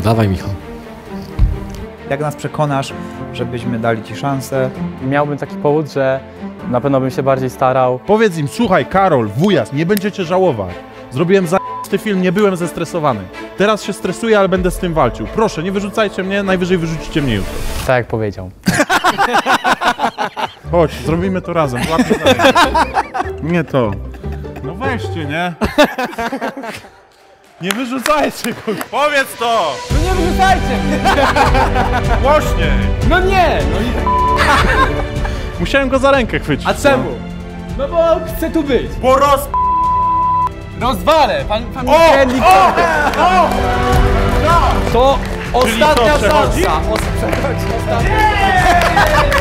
Dawaj, Michał. Jak nas przekonasz, żebyśmy dali ci szansę? Miałbym taki powód, że na pewno bym się bardziej starał. Powiedz im, słuchaj, Karol, wujas, nie będziecie żałować. Zrobiłem za***ty film, nie byłem zestresowany. Teraz się stresuję, ale będę z tym walczył. Proszę, nie wyrzucajcie mnie, najwyżej wyrzucicie mnie jutro. Tak jak powiedział. Chodź, zrobimy to razem. Nie to. No weźcie, nie? Nie wyrzucajcie go. Powiedz to! No nie wyrzucajcie! Głośniej! No nie! No i... Musiałem go za rękę chwycić. A czemu? No bo chcę tu być. Bo Rozwalę! Pan urzędnik... To ostatnia przechodzi? szansa! Ostatnia...